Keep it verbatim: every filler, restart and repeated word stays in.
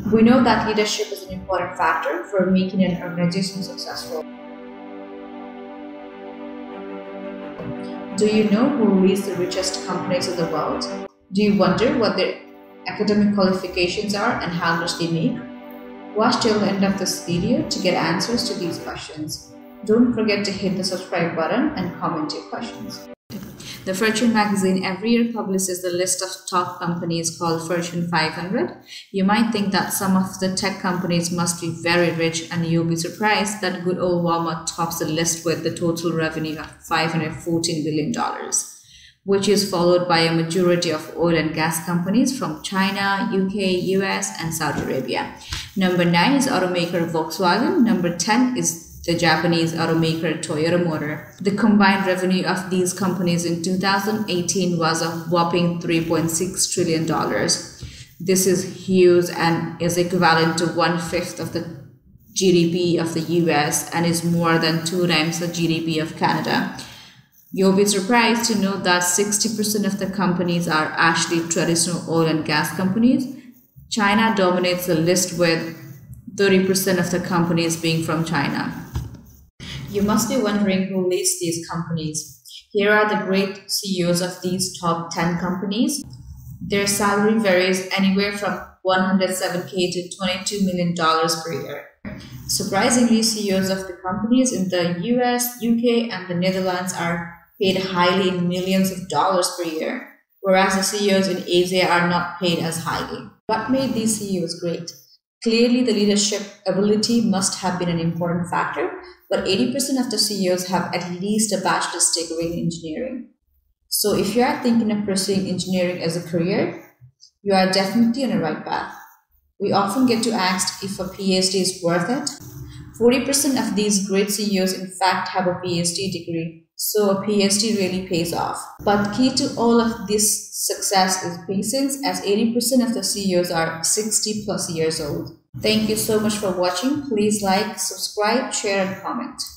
We know that leadership is an important factor for making an organization successful. Do you know who leads the richest companies in the world? Do you wonder what their academic qualifications are and how much they make? Watch till the end of this video to get answers to these questions. Don't forget to hit the subscribe button and comment your questions. The Fortune magazine every year publishes the list of top companies called Fortune five hundred. You might think that some of the tech companies must be very rich, and you'll be surprised that good old Walmart tops the list with the total revenue of five hundred fourteen billion dollars, which is followed by a majority of oil and gas companies from China, U K, U S, and Saudi Arabia. Number nine is automaker Volkswagen. Number ten is the Japanese automaker Toyota Motor. The combined revenue of these companies in two thousand eighteen was a whopping three point six trillion dollars. This is huge and is equivalent to one-fifth of the G D P of the U S and is more than two times the G D P of Canada. You'll be surprised to know that sixty percent of the companies are actually traditional oil and gas companies. China dominates the list with thirty percent of the companies being from China. You must be wondering who leads these companies. Here are the great C E Os of these top ten companies. Their salary varies anywhere from one hundred seven K to twenty-two million dollars per year. Surprisingly, C E Os of the companies in the U S, U K, and the Netherlands are paid highly in millions of dollars per year, whereas the C E Os in Asia are not paid as highly. What made these C E Os great? Clearly, the leadership ability must have been an important factor, but eighty percent of the C E Os have at least a bachelor's degree in engineering. So if you are thinking of pursuing engineering as a career, you are definitely on the right path. We often get to ask if a PhD is worth it. forty percent of these great C E Os in fact have a PhD degree, so a PhD really pays off. But key to all of this success is patience, as eighty percent of the C E Os are sixty plus years old. Thank you so much for watching. Please like, subscribe, share, and comment.